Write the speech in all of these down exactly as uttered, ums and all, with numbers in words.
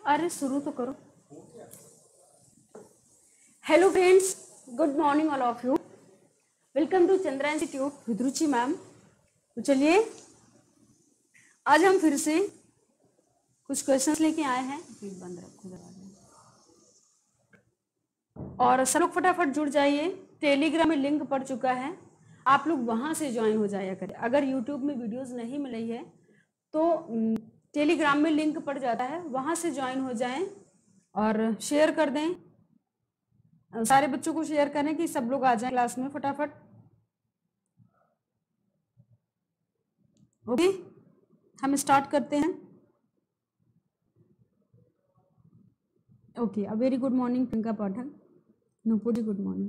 अरे शुरू तो करो। Hello friends, good morning all of you. Welcome to Chandra institute with Ruchi ma'am. तो चलिए आज हम फिर से कुछ क्वेश्चंस लेके आए हैं। बंद रखो और सब लोग फटाफट जुड़ जाइए। टेलीग्राम में लिंक पड़ चुका है, आप लोग वहां से ज्वाइन हो जाया करें। अगर यूट्यूब में वीडियोस नहीं मिल रही है तो टेलीग्राम में लिंक पड़ जाता है, वहां से ज्वाइन हो जाएं और शेयर कर दें। सारे बच्चों को शेयर करें कि सब लोग आ जाएं क्लास में फटाफट। ओके, हम स्टार्ट करते हैं। Okay, uh very good morning Priyanka Pathak, Nupuri good morning.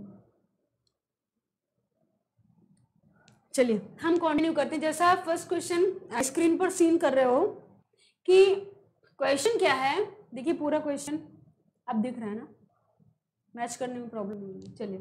चलिए हम कंटिन्यू करते हैं। जैसा आप फर्स्ट क्वेश्चन स्क्रीन पर सीन कर रहे हो कि क्वेश्चन क्या है, देखिए पूरा क्वेश्चन अब दिख रहा है ना, मैच करने में प्रॉब्लम नहीं है। चलिए,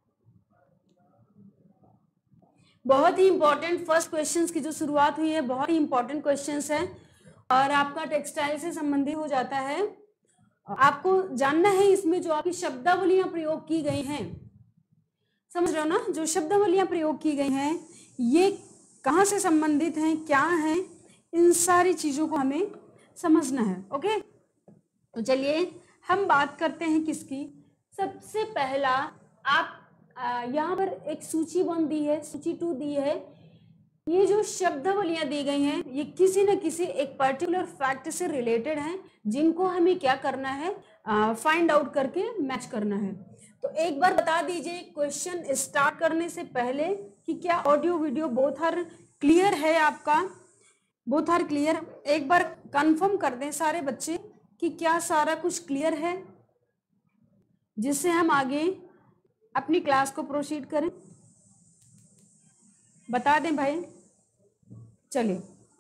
बहुत ही इंपॉर्टेंट फर्स्ट क्वेश्चंस की जो शुरुआत हुई है, बहुत ही इंपॉर्टेंट क्वेश्चंस है और आपका टेक्सटाइल से संबंधित हो जाता है। आपको जानना है इसमें जो आपकी शब्दावलियां प्रयोग की गई हैं, समझ रहे हो ना, जो शब्दावलियां प्रयोग की गई हैं ये कहाँ से संबंधित हैं, क्या हैं, इन सारी चीजों को हमें समझना है। ओके, तो चलिए हम बात करते हैं किसकी। सबसे पहला आप यहाँ पर एक सूची वन दी है, सूची टू दी है। ये जो शब्दावलियां दी गई हैं ये किसी न किसी एक पर्टिकुलर फैक्ट से रिलेटेड हैं, जिनको हमें क्या करना है, फाइंड आउट करके मैच करना है। तो एक बार बता दीजिए क्वेश्चन स्टार्ट करने से पहले कि क्या audio video both are clear है आपका, बोथ आर क्लियर। एक बार कंफर्म कर दें सारे बच्चे कि क्या सारा कुछ क्लियर है, जिससे हम आगे अपनी क्लास को प्रोसीड करें। बता दें भाई। चलिए,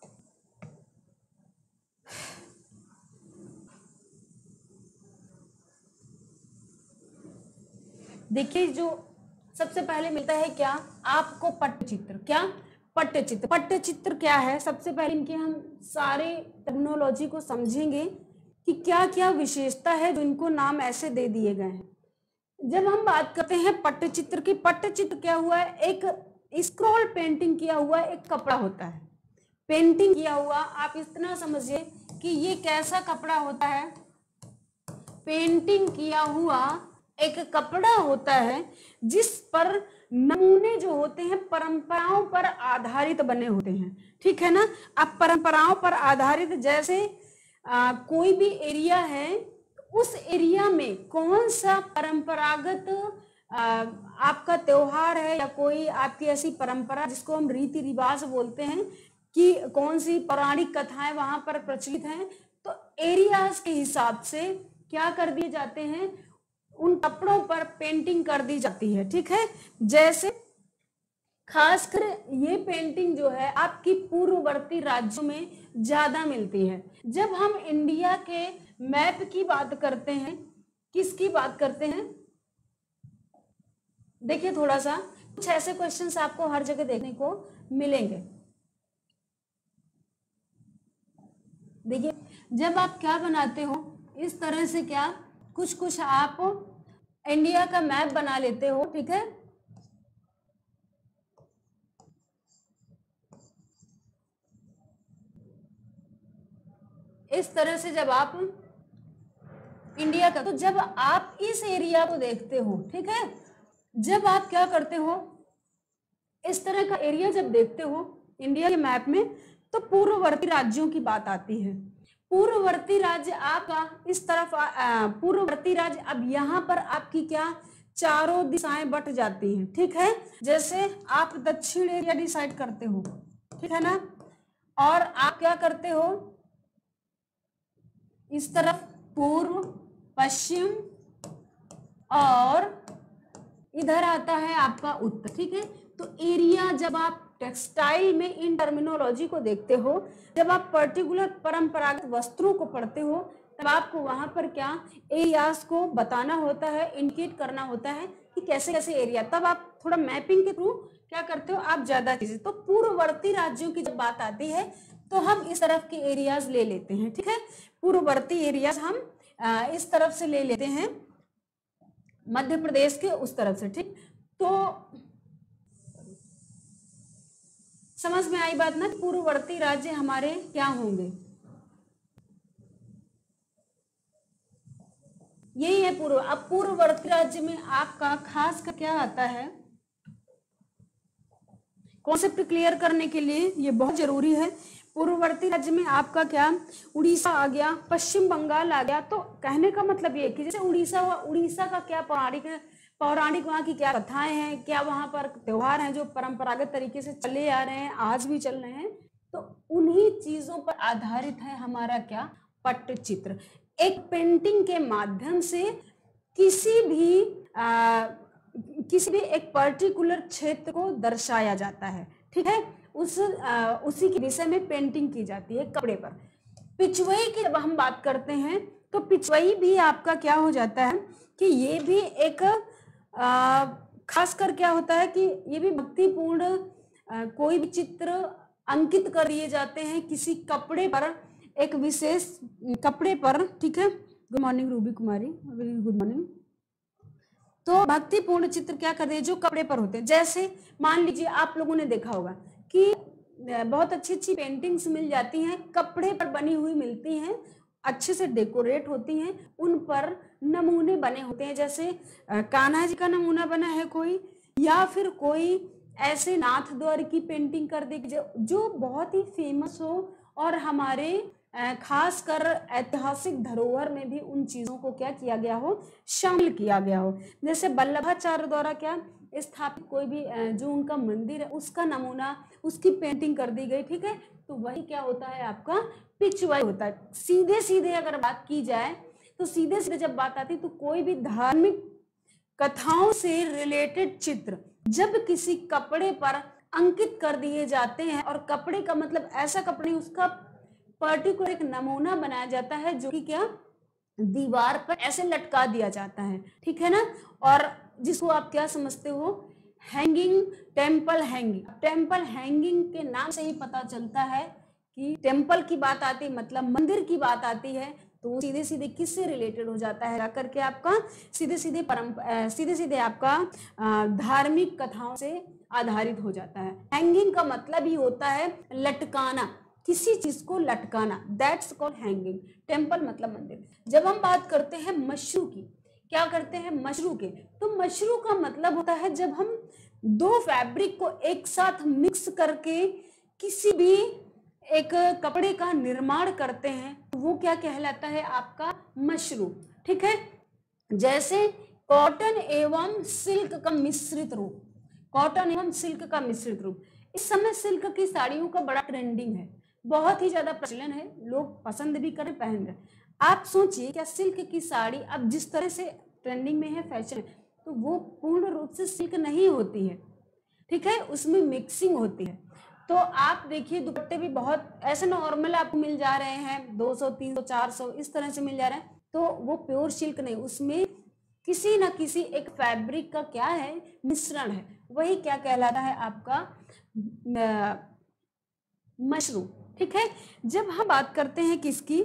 देखिए जो सबसे पहले मिलता है क्या आपको, पट्टचित्र। क्या पट्टचित्र, पट्टचित्र क्या है, सबसे पहले इनके हम सारे टर्मिनोलॉजी को समझेंगे कि क्या क्या विशेषता है जो इनको नाम ऐसे दे दिए गए हैं। जब हम बात करते हैं पट्टचित्र की, पट्टचित्र क्या हुआ है, एक स्क्रॉल पेंटिंग किया हुआ एक कपड़ा होता है। पेंटिंग किया हुआ, आप इतना समझिए कि ये कैसा कपड़ा होता है, पेंटिंग किया हुआ एक कपड़ा होता है जिस पर नमूने जो होते हैं परंपराओं पर आधारित बने होते हैं। ठीक है ना, अब परंपराओं पर आधारित जैसे आ, कोई भी एरिया है, उस एरिया में कौन सा परंपरागत आ, आपका त्योहार है या कोई आपकी ऐसी परंपरा जिसको हम रीति रिवाज बोलते हैं, कि कौन सी पौराणिक कथाएं वहां पर प्रचलित हैं, तो एरियाज के हिसाब से क्या कर दिए जाते हैं, उन कपड़ों पर पेंटिंग कर दी जाती है। ठीक है, जैसे खासकर ये पेंटिंग जो है आपकी पूर्ववर्ती राज्यों में ज्यादा मिलती है। जब हम इंडिया के मैप की बात करते हैं, किसकी बात करते हैं, देखिए थोड़ा सा कुछ ऐसे क्वेश्चंस आपको हर जगह देखने को मिलेंगे। देखिए जब आप क्या बनाते हो, इस तरह से क्या कुछ कुछ आप इंडिया का मैप बना लेते हो। ठीक है, इस तरह से जब आप इंडिया का, तो जब आप इस एरिया को देखते हो, ठीक है, जब आप क्या करते हो, इस तरह का एरिया जब देखते हो इंडिया के मैप में, तो पूर्ववर्ती राज्यों की बात आती है। पूर्ववर्ती राज्य आपका इस तरफ, पूर्ववर्ती राज्य अब यहाँ पर आपकी क्या चारों दिशाएं बट जाती हैं। ठीक है, जैसे आप दक्षिण एरिया डिसाइड करते हो, ठीक है ना, और आप क्या करते हो, इस तरफ पूर्व, पश्चिम और इधर आता है आपका उत्तर। ठीक है, तो एरिया जब आप टेक्सटाइल में इन टर्मिनोलॉजी को देखते हो, जब आप पर्टिकुलर परंपरागत वस्त्रों को पढ़ते हो, तब आपको वहां पर क्या एरियाज को बताना होता है, इंडिकेट करना होता है कि कैसे कैसे एरिया, तब आप थोड़ा मैपिंग के थ्रू क्या करते हो, आप ज्यादा चीजें। तो पूर्ववर्ती राज्यों की जब बात आती है तो हम इस तरफ के एरियाज ले लेते हैं, ठीक है, पूर्ववर्ती एरियाज हम आ, इस तरफ से ले लेते हैं, मध्य प्रदेश के उस तरफ से, ठीक। तो समझ में आई बात ना, पूर्ववर्ती राज्य हमारे क्या होंगे, यही है पूर्व। अब पूर्ववर्ती राज्य में आपका खास का क्या आता है, कॉन्सेप्ट क्लियर करने के लिए ये बहुत जरूरी है। पूर्ववर्ती राज्य में आपका क्या, उड़ीसा आ गया, पश्चिम बंगाल आ गया। तो कहने का मतलब ये कि जैसे उड़ीसा हुआ, उड़ीसा का क्या पौराणिक पौराणिक वहाँ की क्या कथाएं हैं, क्या वहाँ पर त्योहार हैं जो परंपरागत तरीके से चले आ रहे हैं, आज भी चल रहे हैं, तो उन्हीं चीजों पर आधारित है हमारा क्या, पट्टचित्र। एक पेंटिंग के माध्यम से किसी भी आ, किसी भी एक पर्टिकुलर क्षेत्र को दर्शाया जाता है, ठीक है, उस आ, उसी के विषय में पेंटिंग की जाती है कपड़े पर। पिछवई की जब हम बात करते हैं तो पिछवई भी आपका क्या हो जाता है कि ये भी एक आ, खासकर क्या होता है कि ये भी भक्तिपूर्ण कोई भी चित्र अंकित कर दिए जाते हैं किसी कपड़े पर, एक विशेष कपड़े पर, ठीक है। Good morning Ruby Kumari, very good morning. तो भक्तिपूर्ण चित्र क्या कर रहे हैं जो कपड़े पर होते हैं, जैसे मान लीजिए आप लोगों ने देखा होगा कि बहुत अच्छी अच्छी पेंटिंग्स मिल जाती हैं, कपड़े पर बनी हुई मिलती हैं, अच्छे से डेकोरेट होती हैं, उन पर नमूने बने होते हैं, जैसे कान्हा जी का नमूना बना है कोई, या फिर कोई ऐसे नाथ द्वार की पेंटिंग कर दे जो, जो बहुत ही फेमस हो और हमारे खास कर ऐतिहासिक धरोहर में भी उन चीजों को क्या किया गया हो, शामिल किया गया हो। जैसे वल्लभाचार्य द्वारा क्या स्थापित कोई भी जो उनका मंदिर है उसका नमूना, उसकी पेंटिंग कर दी गई, ठीक है। तो वही क्या होता है आपका पिछवाई होता है। सीधे सीधे अगर बात की जाए तो सीधे सीधे जब बात आती तो कोई भी धार्मिक कथाओं से रिलेटेड चित्र जब किसी कपड़े पर अंकित कर दिए जाते हैं, और कपड़े का मतलब ऐसा कपड़े उसका पर्टिकुलर एक नमूना बनाया जाता है जो कि क्या दीवार पर ऐसे लटका दिया जाता है, ठीक है ना, और जिसको आप क्या समझते हो, hanging, temple hanging. Temple hanging के नाम से ही पता चलता है कि टेम्पल की बात आती मतलब मंदिर की बात आती है तो सीधे सीधे किससे रिलेटेड हो जाता है, जाकर के आपका सीधे सीधे परंपरा सीधे सीधे आपका धार्मिक कथाओं से आधारित हो जाता है। हैंगिंग का मतलब ही होता है लटकाना, किसी चीज को लटकाना, दैट्स कॉल्ड हैंगिंग। टेम्पल मतलब मंदिर। जब हम बात करते हैं मशरू की, क्या करते हैं मशरू के, तो मशरू का मतलब होता है जब हम दो फैब्रिक को एक साथ मिक्स करके किसी भी एक कपड़े का निर्माण करते हैं तो वो क्या कहलाता है आपका मशरू, ठीक है। जैसे कॉटन एवं सिल्क का मिश्रित रूप, कॉटन एवं सिल्क का मिश्रित रूप। इस समय सिल्क की साड़ियों का बड़ा ट्रेंडिंग है, बहुत ही ज्यादा प्रचलन है, लोग पसंद भी करें, पहन रहे। आप सोचिए क्या सिल्क की साड़ी अब जिस तरह से ट्रेंडिंग में है, फैशन है, तो वो पूर्ण रूप से सिल्क नहीं होती है, ठीक है, उसमें मिक्सिंग होती है। तो आप देखिए दुपट्टे भी बहुत ऐसे नॉर्मल आपको मिल जा रहे हैं, दो सौ तीन सौ चार सौ इस तरह से मिल जा रहे हैं, तो वो प्योर सिल्क नहीं, उसमें किसी ना किसी एक फैब्रिक का क्या है मिश्रण है, वही क्या कहलाता है आपका मशरूम, ठीक है। जब हम बात करते हैं किसकी,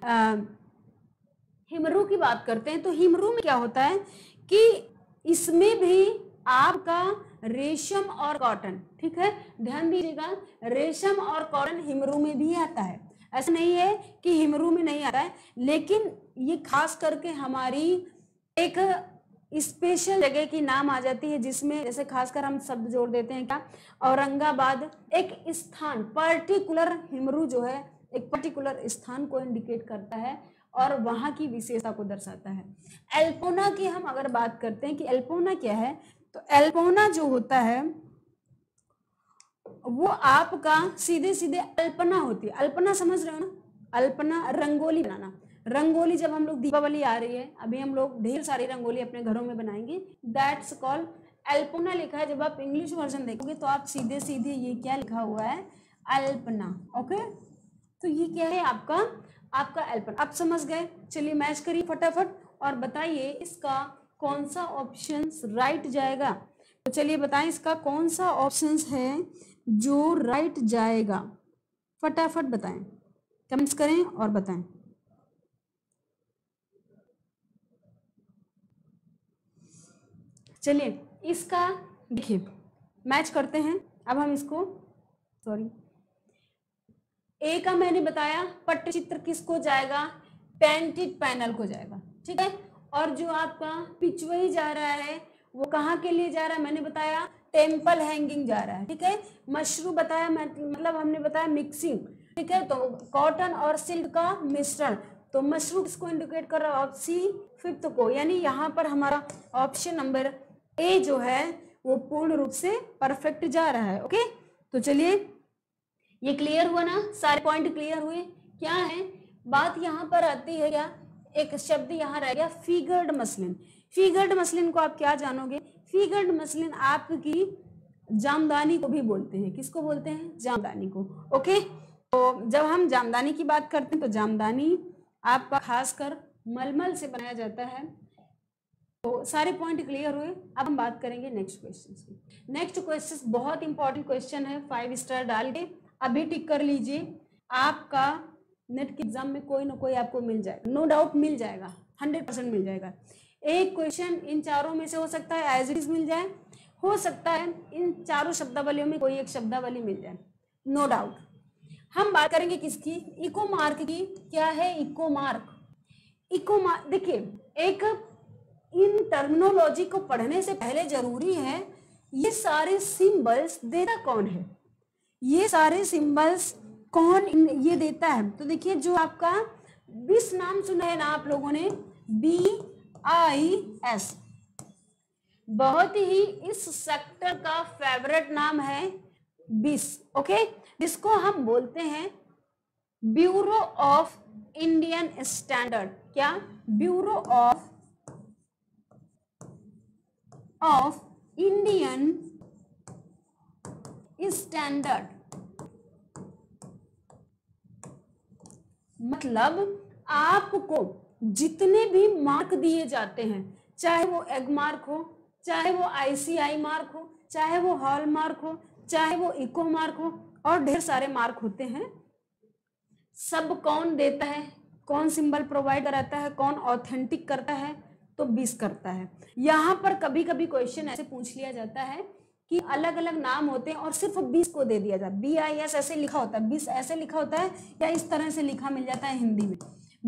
हिमरू की बात करते हैं, तो हिमरू में क्या होता है कि इसमें भी आपका रेशम और कॉटन, ठीक है, ध्यान दीजिएगा, रेशम और कॉटन हिमरू में भी आता है, ऐसा नहीं है कि हिमरू में नहीं आता है, लेकिन ये खास करके हमारी एक स्पेशल जगह की नाम आ जाती है जिसमें जैसे खासकर हम शब्द जोड़ देते हैं क्या, औरंगाबाद, एक स्थान पर्टिकुलर, हिमरू जो है एक पर्टिकुलर स्थान को इंडिकेट करता है और वहां की विशेषता को दर्शाता है। एल्पोना की हम अगर बात करते हैं कि एल्पोना क्या है, तो एल्पोना जो होता है वो आपका सीधे सीधे अल्पना होती है। अल्पना समझ रहे हो ना, अल्पना रंगोली बनाना, रंगोली जब हम लोग दीपावली आ रही है, अभी हम लोग ढेर सारी रंगोली अपने घरों में बनाएंगे, दैट्स कॉल्ड अल्पना लिखा है। जब आप इंग्लिश वर्जन देखोगे तो आप सीधे सीधे ये क्या लिखा हुआ है, अल्पना, ओके। तो ये क्या है आपका आपका अल्पना, आप समझ गए। चलिए मैच करिए फटाफट और बताइए इसका कौन सा ऑप्शन राइट जाएगा। तो चलिए बताएं इसका कौन सा ऑप्शन है जो राइट जाएगा। फटाफट बताएं, कमेंट्स करें और बताएं। चलिए इसका देखिए मैच करते हैं। अब हम इसको सॉरी ए का मैंने बताया पट्टचित्र किसको जाएगा, पेंटेड पैनल को जाएगा, ठीक है। और जो आपका पिचवई जा रहा है वो कहाँ के लिए जा रहा है, मैंने बताया टेम्पल हैंगिंग जा रहा है, ठीक है। मशरू बताया मतलब हमने बताया मिक्सिंग, ठीक है। तो कॉटन और सिल्क का मिश्रण, तो मशरू किसको इंडिकेट कर रहा है, ऑप्शन फिफ्थ को, यानी यहाँ पर हमारा ऑप्शन नंबर ए जो है वो पूर्ण रूप से परफेक्ट जा रहा है। ओके, तो चलिए ये क्लियर हुआ ना, सारे पॉइंट क्लियर हुए। क्या है बात यहाँ पर आती है, क्या एक शब्द यहाँ रह गया फिगर्ड मसलिन। फिगर्ड मसलिन को आप क्या जानोगे, फिगर्ड मसलिन आपकी जामदानी को भी बोलते हैं, किसको बोलते हैं, जामदानी को। ओके, तो जब हम जामदानी की बात करते हैं तो जामदानी आपका खासकर मलमल से बनाया जाता है। तो सारे पॉइंट क्लियर हुए। अब हम बात करेंगे नेक्स्ट क्वेश्चन की। नेक्स्ट क्वेश्चन बहुत इंपॉर्टेंट क्वेश्चन है, फाइव स्टार डाल के अभी टिक कर लीजिए। आपका नेट के एग्जाम में कोई ना कोई आपको मिल जाएगा, नो डाउट मिल जाएगा, हंड्रेड परसेंट मिल जाएगा। एक क्वेश्चन इन चारों में से हो सकता है एज इट इज मिल जाए, हो सकता है इन चारों शब्दावलियों में कोई एक शब्दावली मिल जाए, नो डाउट। हम बात करेंगे किसकी, इको मार्क की। क्या है इको मार्क, इको मार्क देखिए एक इन टर्मिनोलॉजी को पढ़ने से पहले जरूरी है ये सारे सिंबल्स देता कौन है, ये सारे सिंबल्स कौन ये देता है। तो देखिए जो आपका बिस नाम सुना है ना आप लोगों ने, बी आई एस, बहुत ही इस सेक्टर का फेवरेट नाम है बिस। ओके, जिसको हम बोलते हैं ब्यूरो ऑफ इंडियन स्टैंडर्ड। क्या, bureau of of Indian standard, मतलब आपको जितने भी मार्क दिए जाते हैं, चाहे वो एग मार्क हो, चाहे वो आईसीआई मार्क हो, चाहे वो हॉल मार्क हो, चाहे वो इको मार्क हो, और ढेर सारे मार्क होते हैं, सब कौन देता है, कौन सिंबल प्रोवाइड कराता है, कौन ऑथेंटिक करता है, तो बीस करता है। यहाँ पर कभी कभी क्वेश्चन ऐसे पूछ लिया जाता है कि अलग अलग नाम होते हैं और सिर्फ बीस को दे दिया जाता है, बी आई एस ऐसे लिखा होता है, बीस ऐसे लिखा होता है, या इस तरह से लिखा मिल जाता है हिंदी में,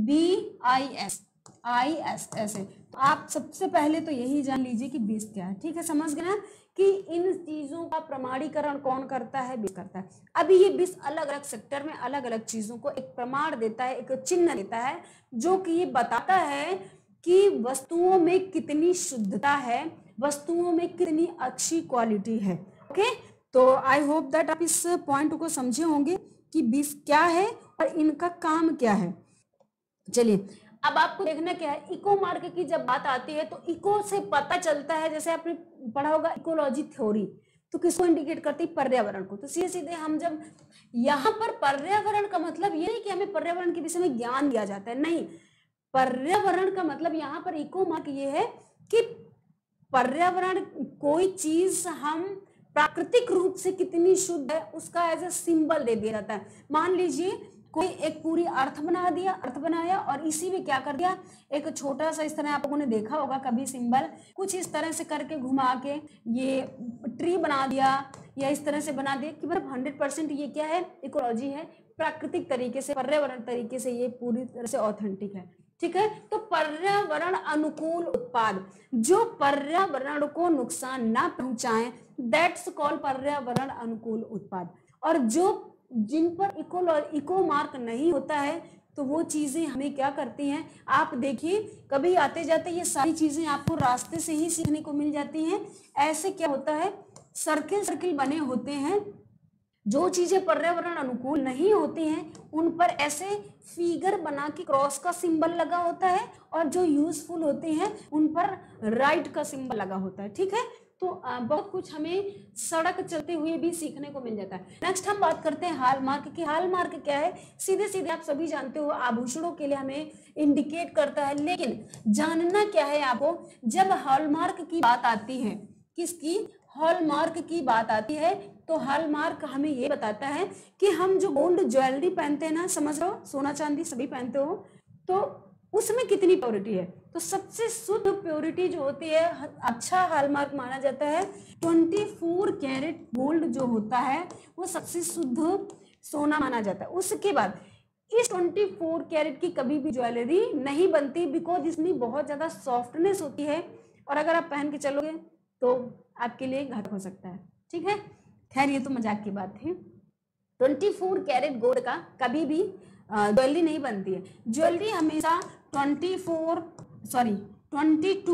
B I S I S ऐसे। तो आप सबसे पहले तो यही जान लीजिए कि बीस क्या है, ठीक है, समझ गए ना कि इन चीजों का प्रमाणीकरण कौन करता है, बीस करता है। अभी ये बीस अलग अलग सेक्टर में अलग अलग चीजों को एक प्रमाण देता है, एक चिन्ह देता है, जो कि ये बताता है कि वस्तुओं में कितनी शुद्धता है, वस्तुओं में कितनी अच्छी क्वालिटी है। ओके, तो आई होप दैट आप इस पॉइंट को समझे होंगे कि बीस क्या है और इनका काम क्या है। चलिए अब आपको देखना क्या है, इको मार्क की जब बात आती है तो इको से पता चलता है, जैसे आपने पढ़ा होगा इकोलॉजी थ्योरी, तो किसको इंडिकेट करती है, पर्यावरण को। तो सीधे सीधे हम जब यहाँ पर पर्यावरण का मतलब ये नहीं कि हमें पर्यावरण के विषय में ज्ञान दिया जाता है, नहीं, पर्यावरण का मतलब यहाँ पर इको मार्क ये है कि पर्यावरण कोई चीज हम प्राकृतिक रूप से कितनी शुद्ध है उसका एज ए सिंबल दे दिया जाता है। मान लीजिए कोई एक पूरी अर्थ बना दिया, अर्थ बनाया और इसी में क्या कर दिया, एक छोटा सा इस तरह आप लोगों ने देखा होगा कभी सिंबल, कुछ इस तरह से करके घुमा के ये ट्री बना दिया या इस तरह से बना दिया कि मतलब हंड्रेड परसेंट ये क्या है, इकोलॉजी है, प्राकृतिक तरीके से, पर्यावरण तरीके से ये पूरी तरह से ऑथेंटिक है, ठीक है। तो पर्यावरण अनुकूल उत्पाद जो पर्यावरण को नुकसान ना पहुंचाएं, दैट्स कॉल्ड पर्यावरण अनुकूल उत्पाद। और जो जिन पर इको इको मार्क नहीं होता है तो वो चीजें हमें क्या करती हैं, आप देखिए कभी आते जाते ये सारी चीजें आपको रास्ते से ही सीखने को मिल जाती हैं। ऐसे क्या होता है, सर्किल सर्किल बने होते हैं, जो चीजें पर्यावरण अनुकूल नहीं होती हैं उन पर ऐसे फिगर बना के क्रॉस का सिंबल लगा होता है, और जो यूजफुल होते हैं उन पर राइट का सिंबल लगा होता है, ठीक है। तो बहुत कुछ हमें सड़क चलते हुए भी सीखने को मिल जाता है। नेक्स्ट हम बात करते हैं हॉलमार्क की। हॉलमार्क क्या है, सीधे सीधे आप सभी जानते हो आभूषणों के लिए हमें इंडिकेट करता है, लेकिन जानना क्या है आपको, जब हॉलमार्क की बात आती है, किसकी, हॉलमार्क की बात आती है तो हॉलमार्क हमें ये बताता है कि हम जो गोल्ड ज्वेलरी पहनते हैं ना, समझ लो सोना चांदी सभी पहनते हो, तो उसमें कितनी प्योरिटी है। तो सबसे शुद्ध प्योरिटी जो होती है, अच्छा हॉलमार्क माना जाता है, चौबीस कैरेट गोल्ड जो होता है वो सबसे शुद्ध सोना माना जाता है। उसके बाद इस चौबीस कैरेट की कभी भी ज्वेलरी नहीं बनती, बिकॉज इसमें बहुत ज्यादा सॉफ्टनेस होती है और अगर आप पहन के चलोगे तो आपके लिए घातक हो सकता है। ठीक है, खैर ये तो मजाक की बात थी। चौबीस कैरेट गोल्ड का कभी भी ज्वेलरी नहीं बनती है। ज्वेलरी हमेशा चौबीस सॉरी बाईस,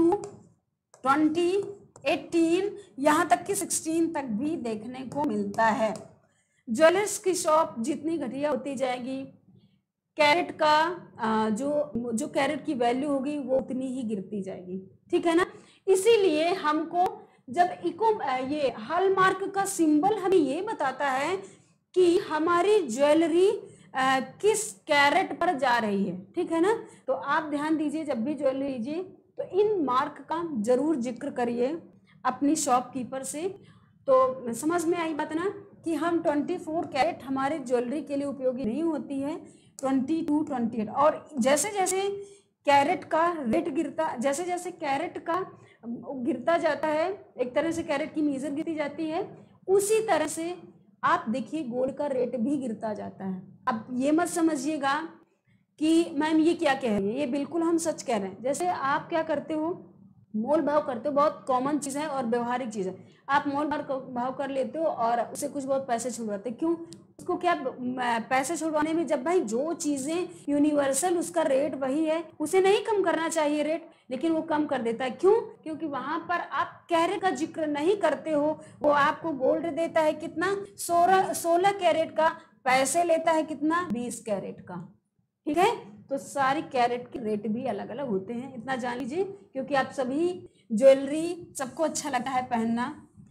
बीस, अठारह यहाँ तक कि सोलह तक भी देखने को मिलता है। ज्वेलर्स की शॉप जितनी घटिया होती जाएगी, कैरेट का जो जो कैरेट की वैल्यू होगी वो उतनी ही गिरती जाएगी। ठीक है ना, इसीलिए हमको जब इको ये हॉलमार्क का सिंबल हमें ये बताता है कि हमारी ज्वेलरी किस कैरेट पर जा रही है। ठीक है ना, तो आप ध्यान दीजिए, जब भी ज्वेलरी लीजिए तो इन मार्क का जरूर जिक्र करिए अपनी शॉपकीपर से। तो समझ में आई बात ना कि हम चौबीस कैरेट हमारे ज्वेलरी के लिए उपयोगी नहीं होती है, बाईस, अट्ठाईस। और जैसे जैसे कैरेट का रेट गिरता, जैसे जैसे कैरेट का गिरता जाता है, एक तरह से कैरेट की मीजर गिरती जाती है, उसी तरह से आप देखिए गोल्ड का रेट भी गिरता जाता है। अब ये मत समझिएगा कि मैम ये क्या कह रही है, ये बिल्कुल हम सच कह रहे हैं। जैसे आप क्या करते हो, मोल भाव करते हो, बहुत कॉमन चीज है और व्यवहारिक चीज है। आप मोल भाव कर लेते हो और उसे कुछ बहुत पैसे छुड़वाते, क्यों? उसको क्या पैसे छुड़वाने में, जब भाई जो चीजें यूनिवर्सल उसका रेट वही है, उसे नहीं कम करना चाहिए रेट, लेकिन वो कम कर देता है। क्यों? क्योंकि वहां पर आप कैरेट का जिक्र नहीं करते हो। वो आपको गोल्ड देता है कितना, सोलह सोलह कैरेट का, पैसे लेता है कितना, बीस कैरेट का। ठीक है, तो सारी कैरेट के रेट भी अलग अलग होते हैं, इतना जान लीजिए। क्योंकि आप सभी ज्वेलरी सबको अच्छा लगता है पहनना,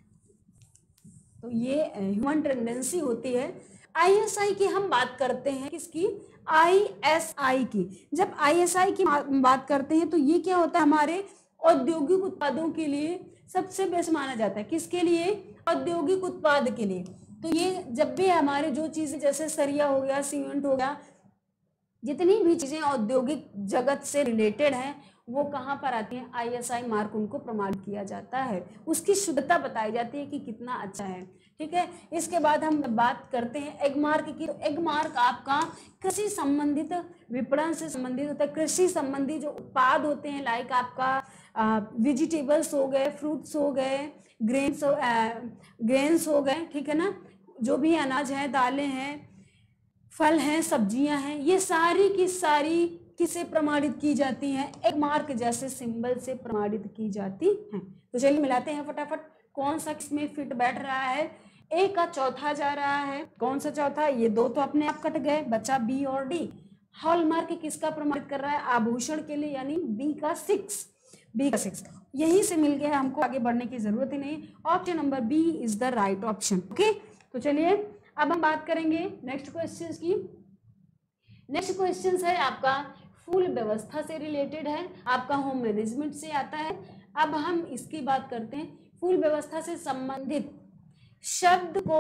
तो ये ह्यूमन टेंडेंसी होती है। आईएसआई की हम बात करते हैं, किसकी? आईएसआई की। जब आईएसआई की बात करते हैं तो ये क्या होता है, हमारे औद्योगिक उत्पादों के लिए सबसे बेस्ट माना जाता है। किसके लिए? औद्योगिक उत्पाद के लिए। तो ये जब भी हमारे जो चीजें जैसे सरिया हो गया, सीमेंट हो गया, जितनी भी चीजें औद्योगिक जगत से रिलेटेड हैं, वो कहाँ पर आती हैं? आईएसआई मार्क उनको प्रमाणित किया जाता है, उसकी शुद्धता बताई जाती है कि कितना अच्छा है। ठीक है, इसके बाद हम बात करते हैं एग मार्क की। तो एग मार्क आपका कृषि संबंधित विपणन से संबंधित होता है। कृषि संबंधी जो उत्पाद होते हैं, लाइक आपका वेजिटेबल्स हो गए, फ्रूट्स हो गए, ग्रेन्स ग्रेन्स हो गए, ठीक है ना, जो भी अनाज है, दालें हैं, फल हैं, सब्जियां हैं, ये सारी की सारी किसे प्रमाणित की जाती हैं? एग मार्क जैसे सिंबल से प्रमाणित की जाती हैं। तो चलिए मिलाते हैं फटाफट, कौन सा किसमें फिट बैठ रहा है। ए का चौथा जा रहा है, कौन सा चौथा? ये दो तो अपने आप कट गए, बचा बी और डी। हॉलमार्क किसका प्रमाणित कर रहा है? आभूषण के लिए, यानी बी का सिक्स, बी का सिक्स यहीं से मिल गया, हमको आगे बढ़ने की जरूरत ही नहीं। Option number B is the right option. Okay, तो चलिए अब हम बात करेंगे नेक्स्ट क्वेश्चन की। नेक्स्ट क्वेश्चन है आपका फूल व्यवस्था से रिलेटेड है, आपका होम मैनेजमेंट से आता है। अब हम इसकी बात करते हैं, फूल व्यवस्था से संबंधित शब्द को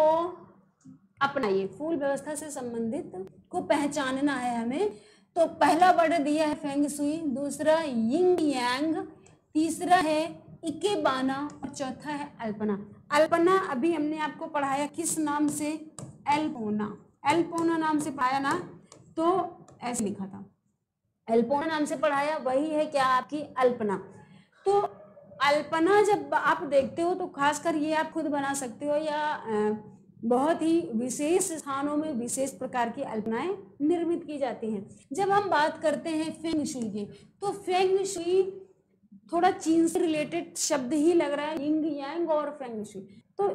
अपनाइए। फूल व्यवस्था से संबंधित को पहचानना है हमें। तो पहला वर्ड दिया है फेंग सुई, दूसरा यिंग यांग, तीसरा है इकेबाना और चौथा है अल्पना। अल्पना अभी हमने आपको पढ़ाया किस नाम से? एल्पोना। एल्पोना नाम से पढ़ाया ना, तो ऐसे लिखा था, एल्पोना नाम से पढ़ाया, वही है क्या? आपकी अल्पना। तो अल्पना जब आप देखते हो तो खासकर ये आप खुद बना सकते हो, या बहुत ही विशेष स्थानों में विशेष प्रकार की अल्पनाएं निर्मित की जाती हैं। जब हम बात करते हैं फेंग शुई की, तो फेंग शुई थोड़ा चीन से रिलेटेड शब्द ही लग रहा है, यिंग यांग और फेंग शुई। तो